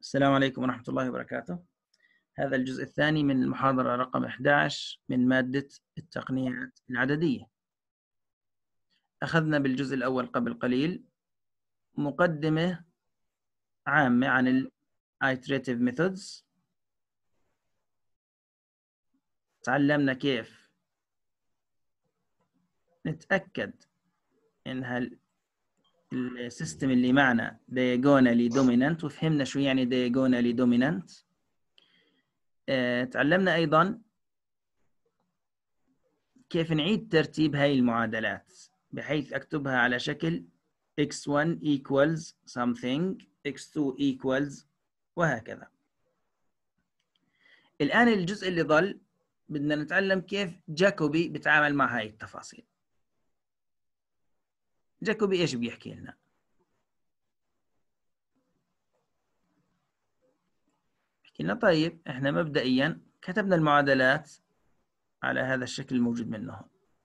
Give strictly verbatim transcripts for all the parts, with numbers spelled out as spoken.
السلام عليكم ورحمة الله وبركاته. هذا الجزء الثاني من المحاضرة رقم إحدى عشر من مادة التقنيات العددية. أخذنا بالجزء الأول قبل قليل مقدمة عامة عن ال Iterative Methods. تعلمنا كيف نتأكد إن السيستم اللي معنا diagonally dominant، وفهمنا شو يعني diagonally dominant. أه تعلمنا أيضا كيف نعيد ترتيب هاي المعادلات بحيث أكتبها على شكل إكس واحد equals something إكس تو equals وهكذا. الآن الجزء اللي ظل بدنا نتعلم كيف جاكوبي بيتعامل مع هاي التفاصيل. جاكوبي إيش بيحكي لنا؟ بيحكي لنا طيب إحنا مبدئيا كتبنا المعادلات على هذا الشكل الموجود منه.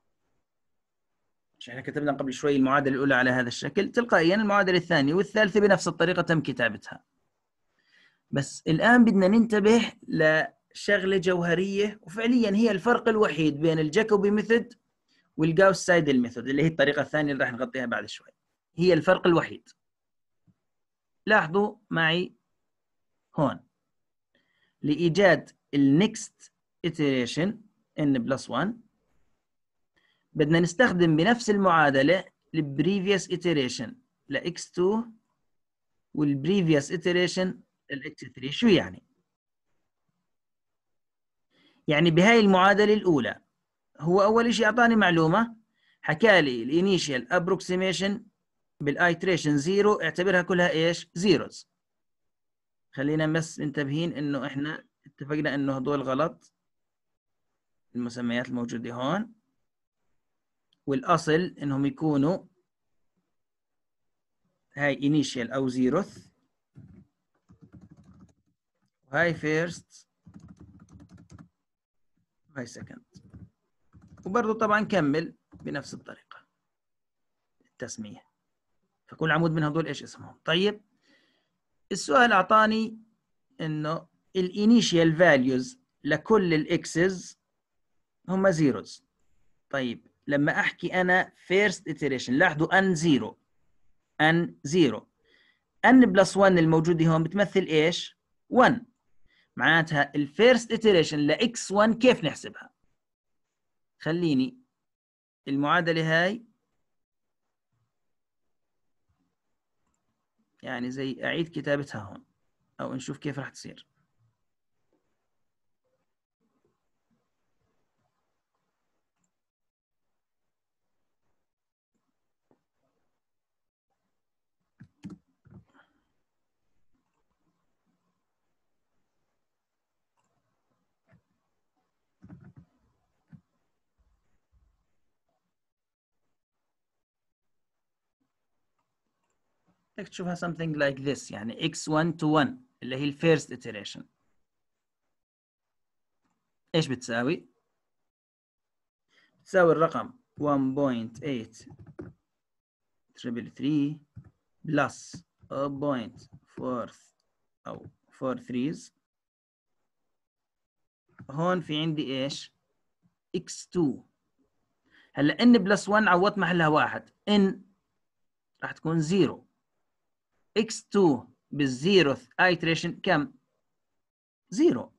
مش إحنا كتبنا قبل شوي المعادلة الأولى على هذا الشكل، تلقائيا المعادلة الثانية والثالثة بنفس الطريقة تم كتابتها. بس الآن بدنا ننتبه لشغلة جوهرية، وفعليا هي الفرق الوحيد بين الجاكوبي ميثود والجاوس سايدل ميثود اللي هي الطريقة الثانية اللي راح نغطيها بعد شوي. هي الفرق الوحيد. لاحظوا معي هون لإيجاد النكست iteration n بلس واحد بدنا نستخدم بنفس المعادلة البريفيوس iteration ل إكس تو والبريفيوس iteration ل إكس ثري. شو يعني؟ يعني بهاي المعادلة الأولى هو أول شيء أعطاني معلومة، حكى لي الانيشال ابروكسيميشن بالايتريشن زيرو، اعتبرها كلها ايش؟ زيروز. خلينا بس منتبهين انه احنا اتفقنا انه هدول غلط المسميات الموجودة هون، والاصل انهم يكونوا هاي انيشال او زيروث وهاي فيرست وهاي سكند، وبرضه طبعا كمل بنفس الطريقة التسمية. فكل عمود من هدول ايش اسمهم؟ طيب السؤال اعطاني انه الانيشال فاليوز لكل الاكسز هم زيروز. طيب لما احكي انا فيرست iteration، لاحظوا ان زيرو ان زيرو ان بلس واحد الموجوده هون بتمثل ايش؟ واحد. معناتها الفيرست iteration لاكس واحد كيف نحسبها؟ خليني المعادله هاي يعني زي اعيد كتابتها هون او نشوف كيف راح تصير. بدك تشوفها something like this، يعني إكس واحد to واحد اللي هي الفيرست iteration ايش بتساوي؟ بتساوي الرقم واحد فاصلة ثمانية ثلاثة ثلاثة بلس صفر فاصلة أربعة أو أربعة ثريز. هون في عندي إيش؟ إكس تو. هلا إن بلس واحد عوضت محلها واحد، إن راح تكون زيرو. إكس تو بالزيروث ايتريشن كم؟ زيرو.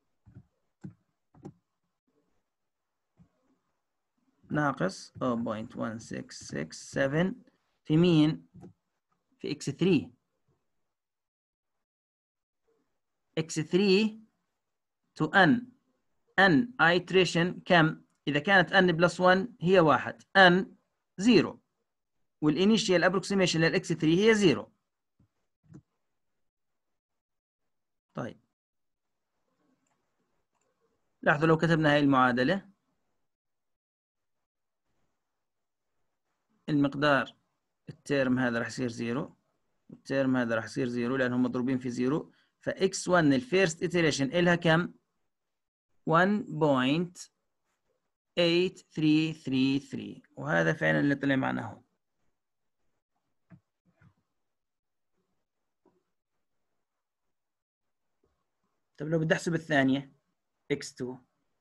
ناقص صفر فاصلة واحد ستة ستة سبعة في مين؟ في إكس ثري. إكس ثري to n n iteration كم؟ إذا كانت n بلس واحد هي واحد، n زيرو، والinitial approximation للإكس ثري هي زيرو. طيب لاحظوا لو كتبنا هاي المعادلة، المقدار الترم هذا راح يصير زيرو، الترم هذا راح يصير زيرو لأنهم مضروبين في زيرو. فإكس واحد الفيرست إتريشن إلها كم؟ واحد فاصلة ثمانية ثلاثة ثلاثة ثلاثة، وهذا فعلا اللي طلع معنا هون. طب لو بدي احسب الثانيه إكس تو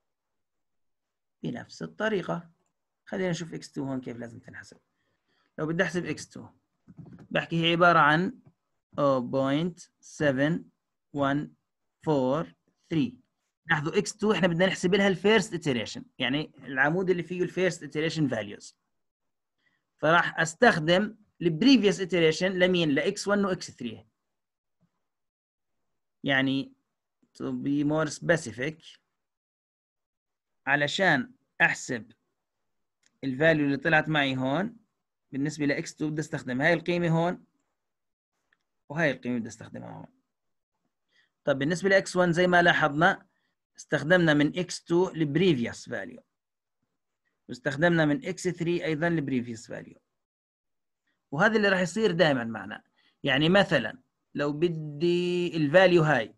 بنفس الطريقه. خلينا نشوف إكس تو هون كيف لازم تنحسب. لو بدي احسب إكس تو بحكي هي عباره عن صفر فاصلة سبعة واحد أربعة ثلاثة. لاحظوا إكس تو احنا بدنا نحسب لها الفيرست اتريشن، يعني العمود اللي فيه الفيرست اتريشن فاليوز. فراح استخدم البريفيوس iteration لمين؟ ل إكس ون و إكس ثري. يعني to be more specific علشان احسب الفاليو اللي طلعت معي هون بالنسبه ل إكس تو بدي استخدم هاي القيمه هون وهاي القيمه بدي استخدمها هون. طب بالنسبه ل إكس ون زي ما لاحظنا استخدمنا من إكس تو البريفيوس فاليو، واستخدمنا من إكس ثري ايضا البريفيوس فاليو، وهذا اللي راح يصير دائما معنا. يعني مثلا لو بدي الفاليو هاي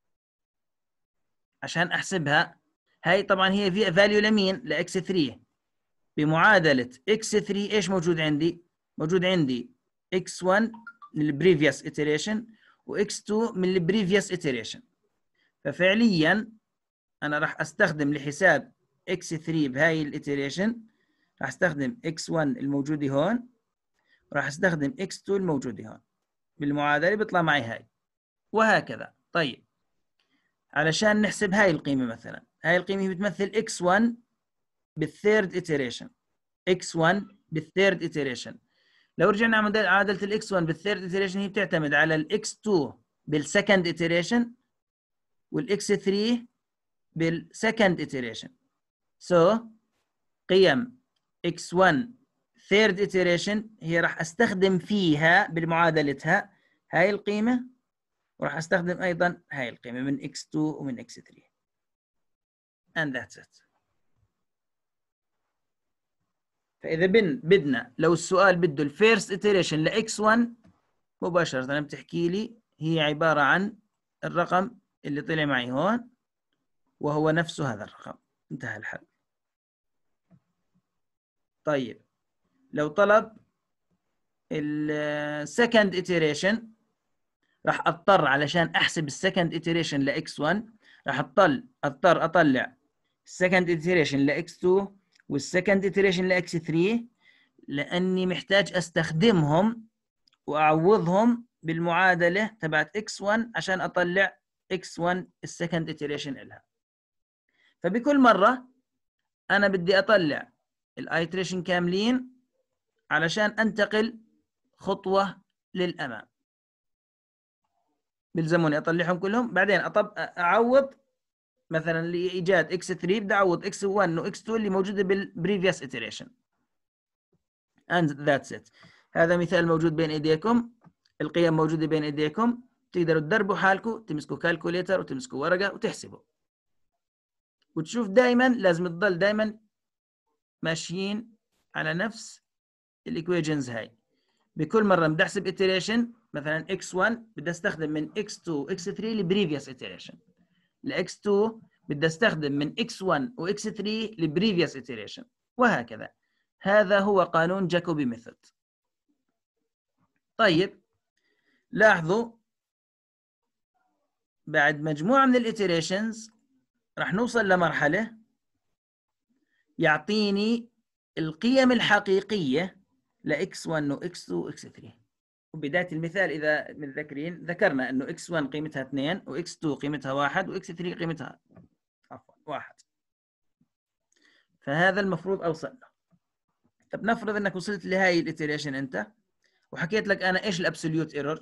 عشان احسبها، هاي طبعا هي في فاليو لمين؟ لاكس ثري. بمعادله اكس ثري ايش موجود عندي؟ موجود عندي إكس ون من البريفيوس iteration وإكس تو من البريفيوس iteration. ففعليا انا راح استخدم لحساب إكس ثري بهاي الاتريشن راح استخدم إكس ون الموجوده هون، وراح استخدم إكس تو الموجوده هون. بالمعادله بيطلع معي هاي وهكذا. طيب علشان نحسب هاي القيمه، مثلا هاي القيمه بتمثل إكس ون بالثيرد iteration، إكس ون بالثيرد iteration. لو رجعنا معادله الإكس ون بالثيرد iteration هي بتعتمد على الإكس تو بالسكند iteration والإكس ثري بالسكند iteration. so قيم إكس ون third iteration هي راح استخدم فيها بالمعادلتها هاي القيمه، وراح استخدم ايضا هاي القيمه من إكس تو ومن إكس ثري. and that's it. فاذا بن بدنا لو السؤال بده الفيرست iteration ل إكس ون مباشره بتحكي لي هي عباره عن الرقم اللي طلع معي هون وهو نفسه هذا الرقم، انتهى الحل. طيب لو طلب السكند iteration راح اضطر علشان احسب السكند iteration ل إكس ون راح اضطر اضطر اطلع السكند iteration ل إكس تو والسكند iteration ل إكس ثري، لاني محتاج استخدمهم واعوضهم بالمعادله تبعت إكس ون عشان اطلع إكس ون السكند iteration لها. فبكل مره انا بدي اطلع الايتريشن كاملين علشان انتقل خطوه للامام، بيلزموني اطلعهم كلهم بعدين أطب... اعوض مثلا لايجاد إكس ثري بدي اعوض إكس ون وإكس تو اللي موجوده بالبريفيوس iteration. and that's it. هذا مثال موجود بين ايديكم، القيم موجوده بين ايديكم، تقدروا تدربوا حالكم، تمسكوا كالكوليتر وتمسكوا ورقه وتحسبوا، وتشوف دائما لازم تضل دائما ماشيين على نفس الايكويشنز هاي. بكل مره بدي احسب iteration مثلا إكس ون بدي استخدم من إكس تو وإكس ثري لبريفيوس iteration، ل إكس تو بدي استخدم من إكس ون وإكس ثري لبريفيوس iteration، وهكذا. هذا هو قانون جاكوبي ميثود. طيب لاحظوا بعد مجموعه من الاتريشنز راح نوصل لمرحله يعطيني القيم الحقيقيه لإكس ون وإكس تو وإكس ثري. وبدايه المثال اذا متذكرين ذكرنا انه إكس ون قيمتها اثنين وإكس تو قيمتها واحد وإكس ثري قيمتها عفوا واحد. فهذا المفروض اوصل له. طب نفرض انك وصلت لهي الاتريشن انت وحكيت لك انا ايش الابسوليوت ايرور،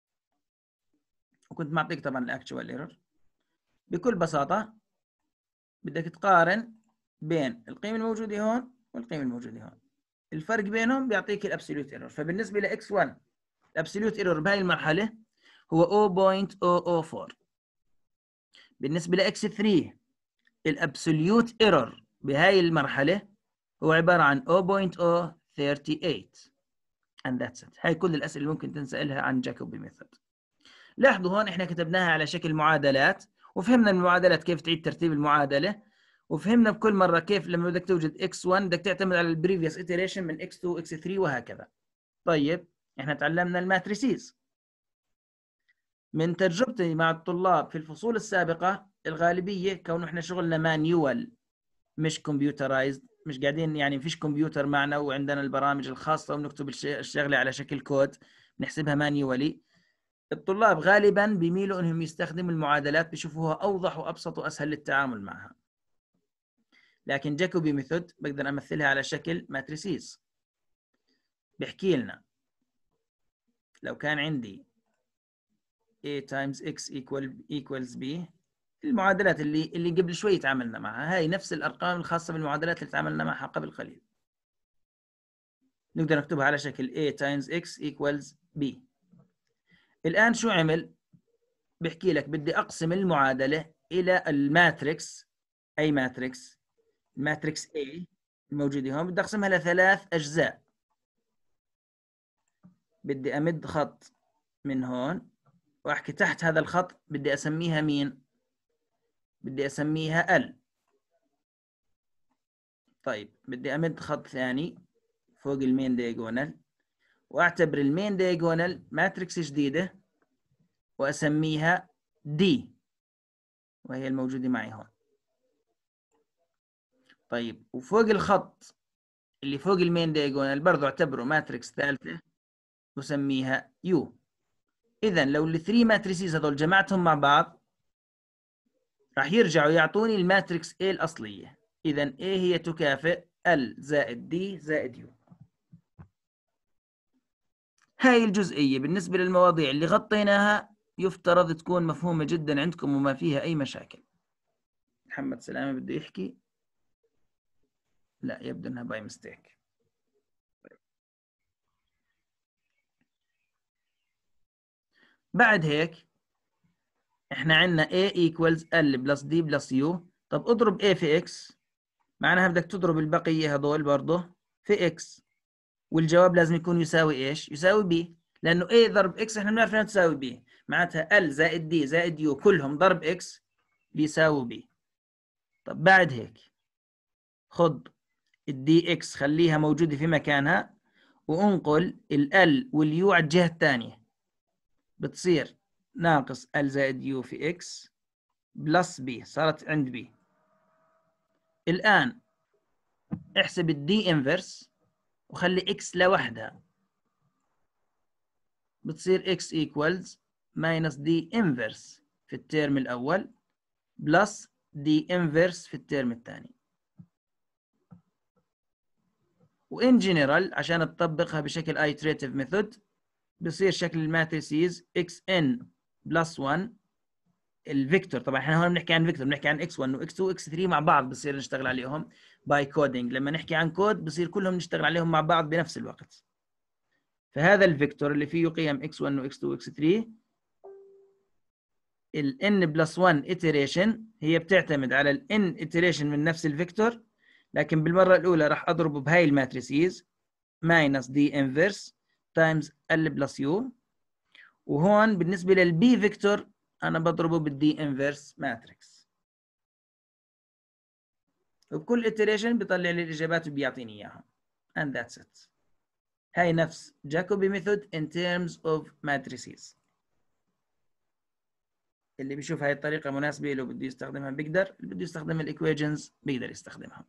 وكنت معطيك طبعا الاكتشوال ايرور. بكل بساطه بدك تقارن بين القيمه الموجوده هون والقيمه الموجوده هون، الفرق بينهم بيعطيك الابسوليوت ايرور. فبالنسبه لاكس ون الابسوليوت ايرور بهاي المرحله هو صفر فاصلة صفر صفر أربعة. بالنسبه لاكس ثري الابسوليوت ايرور بهاي المرحله هو عباره عن صفر فاصلة صفر ثلاثة ثمانية. and that's it. هاي كل الاسئله اللي ممكن تنسالها عن جاكوبي ميثود. لاحظوا هون احنا كتبناها على شكل معادلات، وفهمنا من المعادلات كيف تعيد ترتيب المعادله، وفهمنا بكل مره كيف لما بدك توجد إكس ون بدك تعتمد على البريفيوس iteration من إكس تو وإكس ثري وهكذا. طيب احنا تعلمنا الماتريسيز. من تجربتي مع الطلاب في الفصول السابقة الغالبية كونه احنا شغلنا مانيوال مش كمبيوترايزد، مش قاعدين يعني فيش كمبيوتر معنا وعندنا البرامج الخاصة وبنكتب الشغلة على شكل كود نحسبها مانيوالي. الطلاب غالبا بيميلوا انهم يستخدموا المعادلات بيشوفوها اوضح وابسط واسهل للتعامل معها. لكن جاكوبي ميثود بقدر امثلها على شكل ماتريسيز. بيحكي لنا لو كان عندي A times X equal equals B، المعادلات اللي اللي قبل شوي تعاملنا معها، هاي نفس الارقام الخاصه بالمعادلات اللي تعاملنا معها قبل قليل. نقدر نكتبها على شكل A times X equals B. الان شو عمل؟ بحكي لك بدي اقسم المعادله الى الماتريكس، اي ماتريكس، ماتريكس A الموجوده هون، بدي اقسمها لثلاث اجزاء. بدي امد خط من هون واحكي تحت هذا الخط بدي اسميها مين؟ بدي اسميها L. طيب بدي امد خط ثاني فوق المين دايجونال واعتبر المين دايجونال ماتريكس جديده واسميها D، وهي الموجوده معي هون. طيب وفوق الخط اللي فوق المين دايجونال برضه اعتبره ماتريكس ثالثه وسميها U. اذا لو الثري ماتريسيز هذول جمعتهم مع بعض راح يرجعوا يعطوني الماتريكس A الاصليه. اذا A هي تكافئ L زائد D زائد U. هاي الجزئيه بالنسبه للمواضيع اللي غطيناها يفترض تكون مفهومه جدا عندكم وما فيها اي مشاكل. محمد سلامه بده يحكي؟ لا، يبدو انها باي ميستيك. بعد هيك احنا عندنا A equals L plus D plus U. طب اضرب A في X، معناها بدك تضرب البقية هذول برضه في X، والجواب لازم يكون يساوي ايش؟ يساوي B، لأنه A ضرب X احنا بنعرف انها تساوي B، معناتها L زائد D زائد U كلهم ضرب X بيساوي B. طب بعد هيك خد الدي اكس خليها موجودة في مكانها وانقل ال واليو على الجهة الثانية، بتصير ناقص ال زائد يو في اكس بلس بي، صارت عند بي. الآن احسب الدي انفرس وخلي اكس لوحدها، بتصير اكس ايكوالز ماينس دي انفرس في الترم الأول بلس دي انفرس في الترم الثاني. وإن جنرال عشان تطبقها بشكل ايتريتيف ميثود بصير شكل الماتريسيز اكس ان بلس واحد الفيكتور. طبعا احنا هون بنحكي عن فيكتور، بنحكي عن اكس واحد واكس اثنين واكس ثلاثة مع بعض بصير نشتغل عليهم باي كودينج. لما نحكي عن كود بصير كلهم نشتغل عليهم مع بعض بنفس الوقت. فهذا الفيكتور اللي فيه قيم اكس واحد واكس اثنين واكس ثلاثة ال n بلس واحد iteration هي بتعتمد على ال n iteration من نفس الفيكتور، لكن بالمرة الأولى راح أضربه بهاي الماتريسيز minus d inverse times l بلس u، وهون بالنسبة للبي فيكتور أنا بضربه بالدي انفرس ماتريكس، وبكل iteration بيطلع لي الإجابات وبيعطيني إياها. and that's it. هاي نفس جاكوبي ميثود in terms of matrices. اللي بيشوف هاي الطريقة مناسبة له بده يستخدمها بيقدر، اللي بده يستخدم الإيكويشنز بيقدر يستخدمها.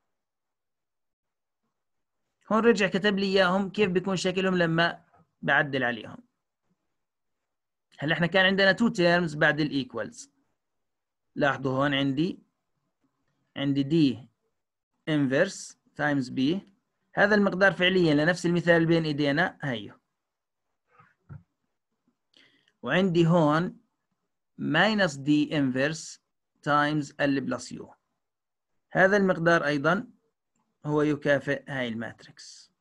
هون رجع كتب لي إياهم كيف بيكون شكلهم لما بعدل عليهم. هلا احنا كان عندنا two terms بعد الإيكوالز. لاحظوا هون عندي عندي دي inverse times b، هذا المقدار فعليا لنفس المثال اللي بين ايدينا هيو. وعندي هون minus d inverse times l plus u، هذا المقدار ايضا هو يكافئ هاي الماتريكس.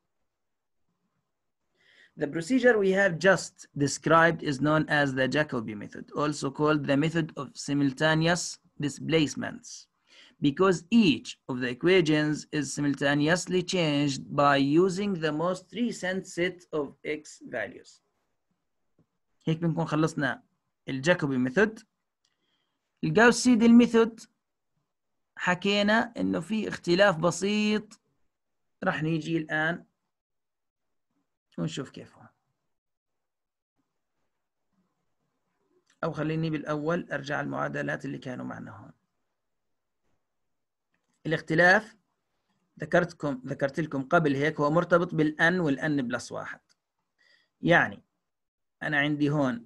The procedure we have just described is known as the Jacobi method, also called the method of simultaneous displacements, because each of the equations is simultaneously changed by using the most recent set of x values. هيك بنكون خلصنا الجاكوبي ميثود. الجاوس سيدل ميثود حكينا انه في اختلاف بسيط، راح نيجي الان ونشوف كيف هو. أو خليني بالأول أرجع المعادلات اللي كانوا معنا هون. الاختلاف ذكرتكم ذكرت لكم قبل هيك هو مرتبط بالأن والأن بلس واحد. يعني أنا عندي هون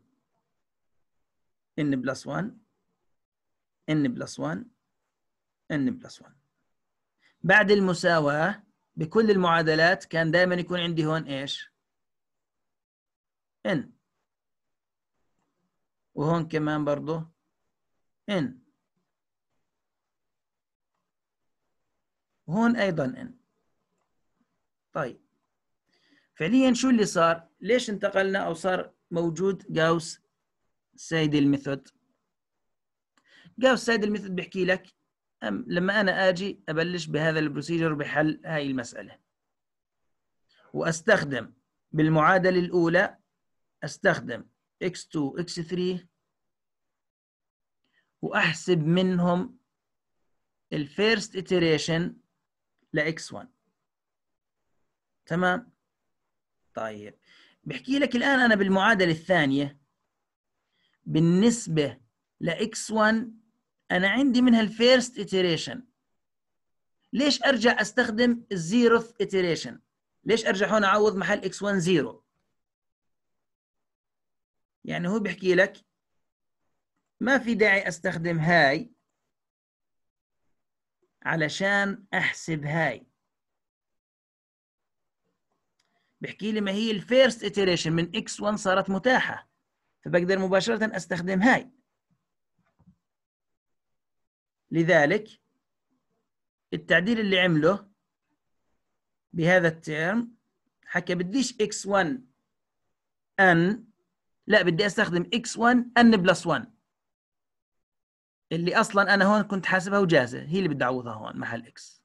N بلس واحد N بلس واحد N بلس واحد. بعد المساواة بكل المعادلات كان دائما يكون عندي هون إيش؟ N، وهون كمان برضه N، وهون أيضا N. طيب فعليا شو اللي صار؟ ليش انتقلنا أو صار موجود جاوس سايدل ميثود؟ جاوس سايدل ميثود بيحكي لك أم لما أنا آجي أبلش بهذا البروسيجر بحل هاي المسألة وأستخدم بالمعادلة الأولى أستخدم إكس تو إكس ثري وأحسب منهم الفيرست إتريشن ل إكس واحد. تمام؟ طيب بحكي لك الآن أنا بالمعادلة الثانية بالنسبة ل إكس واحد أنا عندي منها الفيرست إتريشن. ليش أرجع أستخدم الزيروث إتريشن؟ ليش أرجع هون أعوض محل إكس واحد زيرو؟ يعني هو بيحكي لك ما في داعي أستخدم هاي علشان أحسب هاي. بحكي لي ما هي الفيرست إتريشن من إكس واحد صارت متاحة، فبقدر مباشرة أستخدم هاي. لذلك التعديل اللي عمله بهذا الترم حكى بديش إكس واحد أن، لا بدي أستخدم إكس واحد أن بلس واحد اللي أصلا أنا هون كنت حاسبها وجاهزة، هي اللي بدي أعوضها هون محل إكس.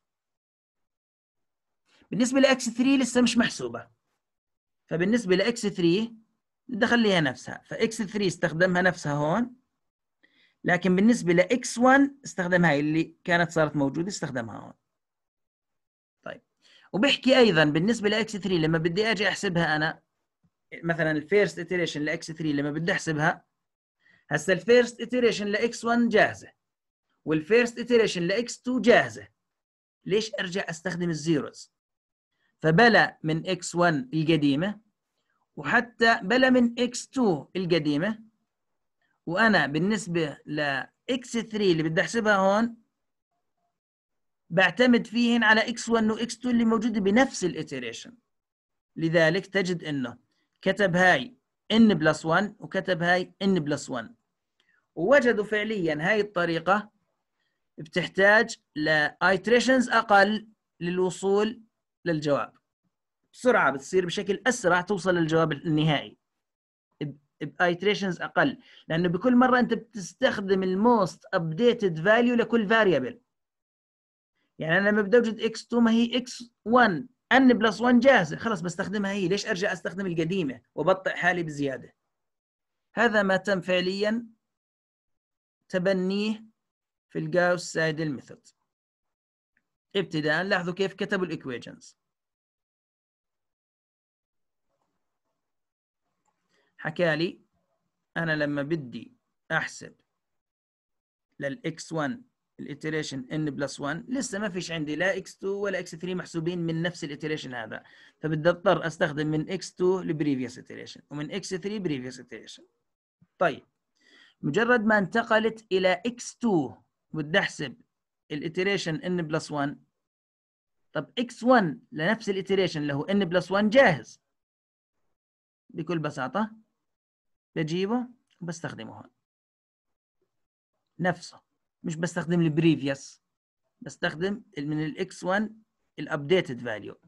بالنسبة لإكس ثري لسه مش محسوبة، فبالنسبة لإكس ثري بدي أخليها نفسها، فإكس ثري استخدمها نفسها هون، لكن بالنسبة لإكس واحد استخدم هاي اللي كانت صارت موجودة استخدمها هون. طيب وبحكي أيضا بالنسبة لإكس ثري لما بدي أجي أحسبها أنا مثلا الفيرست إتريشن لإكس ثري لما بدي أحسبها، هسا الفيرست إتريشن لإكس واحد جاهزة والفيرست إتريشن لإكس تو جاهزة، ليش أرجع أستخدم الزيروز؟ فبلا من إكس واحد القديمة وحتى بلا من إكس تو القديمة، وأنا بالنسبة ل إكس ثري اللي بدي أحسبها هون بعتمد فيهن على إكس واحد و إكس تو اللي موجودة بنفس الإتريشن. لذلك تجد إنه كتب هاي N بلس واحد وكتب هاي N بلس واحد، ووجدوا فعليا هاي الطريقة بتحتاج لإتريشنز أقل للوصول للجواب، بسرعة بتصير بشكل أسرع توصل للجواب النهائي بإتريشنز أقل، لأنه بكل مرة أنت بتستخدم الموست أبديتد فاليو لكل فاريبل. يعني أنا لما بدي أوجد إكس تو ما هي إكس واحد N بلس واحد جاهزة، خلاص بستخدمها هي، ليش أرجع أستخدم القديمة وبطئ حالي بزيادة؟ هذا ما تم فعليا تبنيه في الجاوس سايدل ميثود. ابتداء لاحظوا كيف كتبوا الإيكويشنز. حكى لي أنا لما بدي أحسب للإكس واحد الإتريشن N بلس واحد لسه ما فيش عندي لا إكس تو ولا إكس ثري محسوبين من نفس الإتريشن هذا، فبدي أضطر أستخدم من إكس تو لبريفيوس إتريشن ومن إكس ثري بريفيوس إتريشن. طيب مجرد ما انتقلت إلى إكس تو بدي أحسب الإتريشن N بلس واحد، طب إكس واحد لنفس الإتريشن اللي هو N بلس واحد جاهز، بكل بساطة بجيبه وبستخدمه هون نفسه، مش بستخدم البريفيوس، بستخدم من الإكس واحد الأبديتد فاليو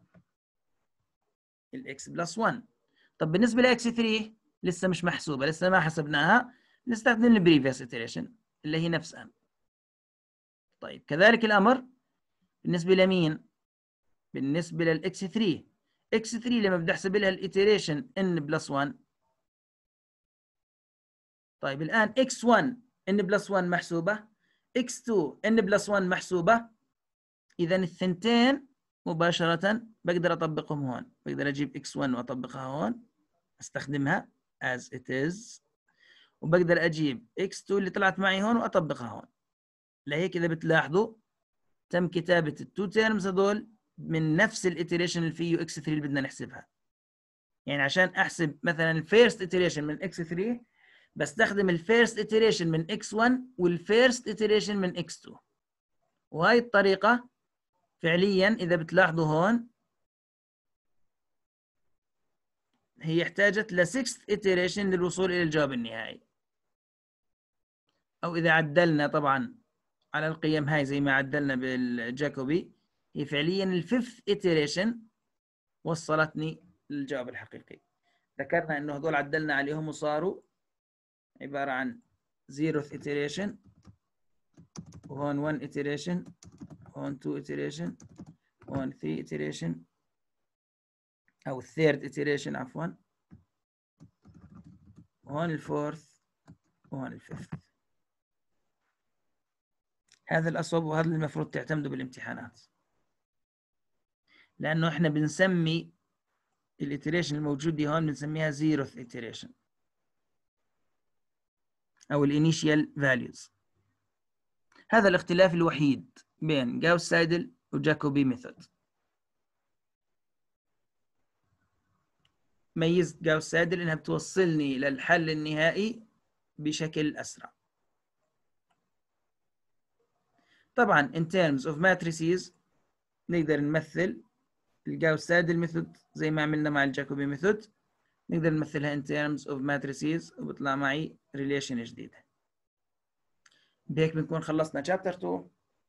الإكس بلس واحد. طب بالنسبة لإكس ثري لسه مش محسوبة، لسه ما حسبناها، نستخدم البريفيوس إتريشن اللي هي نفسها. طيب كذلك الأمر بالنسبة لمين؟ بالنسبة للإكس ثري. إكس ثري لما بدي أحسب لها الإتريشن N بلس واحد، طيب الآن إكس واحد N بلس واحد محسوبة، إكس تو N بلس واحد محسوبة، إذا الثنتين مباشرة بقدر أطبقهم هون، بقدر أجيب إكس واحد وأطبقها هون، أستخدمها as it is، وبقدر اجيب إكس تو اللي طلعت معي هون واطبقها هون. لهيك اذا بتلاحظوا تم كتابه التو تيرمز هذول من نفس الاتريشن اللي فيه إكس ثري اللي بدنا نحسبها. يعني عشان احسب مثلا الفيرست اتريشن من إكس ثري بستخدم الفيرست اتريشن من إكس ون والفيرست اتريشن من إكس تو. وهي الطريقه فعليا اذا بتلاحظوا هون هي احتاجت ل ستة iteration للوصول الى الجواب النهائي. او اذا عدلنا طبعا على القيم هاي زي ما عدلنا بالجاكوبي هي فعليا الفيفث iteration وصلتني للجواب الحقيقي. ذكرنا انه هذول عدلنا عليهم وصاروا عباره عن zeroth iteration، وهون one iteration، هون two iteration، هون three iteration او third iteration عفوا، وهون الفورث، وهون الفيفث. هذا الأصوب وهذا اللي المفروض تعتمدوا بالامتحانات، لأنه إحنا بنسمي الإتريشن الموجودة هون بنسميها zeroth iteration أو الانيشيال فاليوز. هذا الاختلاف الوحيد بين جاوس سايدل وجاكوبي ميثود. ميزت جاوس سايدل إنها بتوصلني للحل النهائي بشكل أسرع. طبعا in terms of matrices نقدر نمثل الجاوس سايدل ميثود زي ما عملنا مع الجاكوبي ميثود، نقدر نمثلها in terms of matrices وبطلع معي relation جديدة. بهيك بنكون خلصنا chapter two.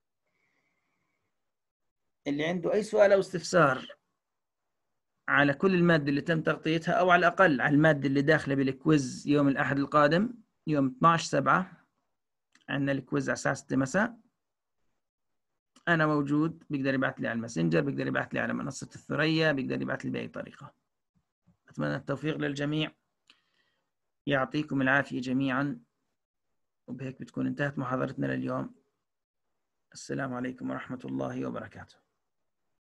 اللي عنده أي سؤال أو استفسار على كل المادة اللي تم تغطيتها أو على الأقل على المادة اللي داخلة بالكويز يوم الأحد القادم يوم اثناشر سبعة عندنا الكويز على الساعة ستة مساء، أنا موجود. بيقدر يبعث لي على الماسنجر، بيقدر يبعث لي على منصة الثريا، بيقدر يبعث لي بأي طريقة. أتمنى التوفيق للجميع، يعطيكم العافية جميعا. وبهيك بتكون انتهت محاضرتنا لليوم. السلام عليكم ورحمة الله وبركاته.